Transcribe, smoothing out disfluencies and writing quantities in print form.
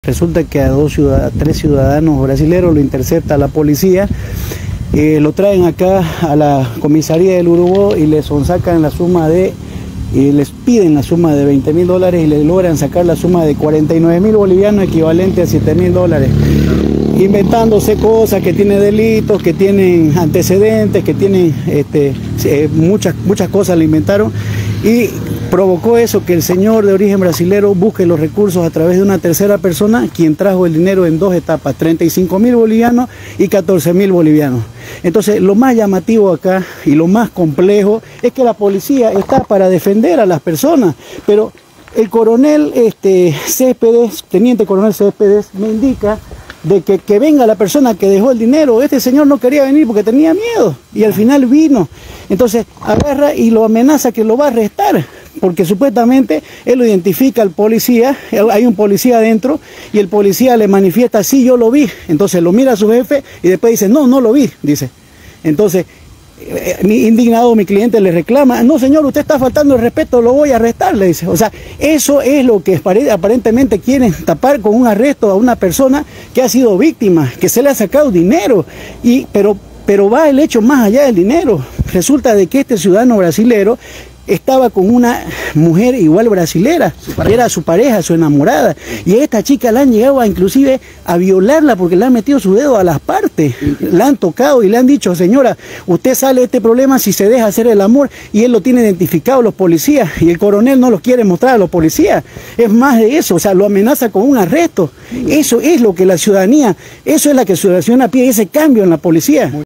Resulta que a tres ciudadanos brasileños lo intercepta la policía, lo traen acá a la comisaría del Urubó y les sacan la suma de, les piden la suma de $20.000 y les logran sacar la suma de 49.000 bolivianos, equivalente a $7.000, inventándose cosas, que tienen delitos, que tienen antecedentes, que tienen muchas cosas le inventaron, y provocó eso, que el señor de origen brasilero busque los recursos a través de una tercera persona, quien trajo el dinero en dos etapas, 35.000 bolivianos y 14.000 bolivianos. Entonces, lo más llamativo acá y lo más complejo es que la policía está para defender a las personas, pero el coronel Céspedes, teniente coronel Céspedes, me indica de que venga la persona que dejó el dinero. Este señor no quería venir porque tenía miedo y al final vino. Entonces agarra y lo amenaza que lo va a arrestar, porque supuestamente él lo identifica al policía, hay un policía adentro y el policía le manifiesta: sí, yo lo vi. Entonces lo mira a su jefe y después dice: no, no lo vi, dice. Entonces, indignado, mi cliente le reclama: no, señor, usted está faltando el respeto, lo voy a arrestar, le dice. O sea, eso es lo que aparentemente quieren tapar con un arresto a una persona que ha sido víctima, que se le ha sacado dinero, pero va el hecho más allá del dinero. Resulta de que este ciudadano brasilero estaba con una mujer igual brasilera, era su pareja, su enamorada, y a esta chica la han llegado inclusive a violarla porque le han metido su dedo a las partes, la han tocado y le han dicho: señora, usted sale de este problema si se deja hacer el amor, y él lo tiene identificado los policías, y el coronel no los quiere mostrar a los policías. Es más de eso, o sea, lo amenaza con un arresto. Eso es lo que la ciudadanía, eso es la que la ciudadanía pide, ese cambio en la policía.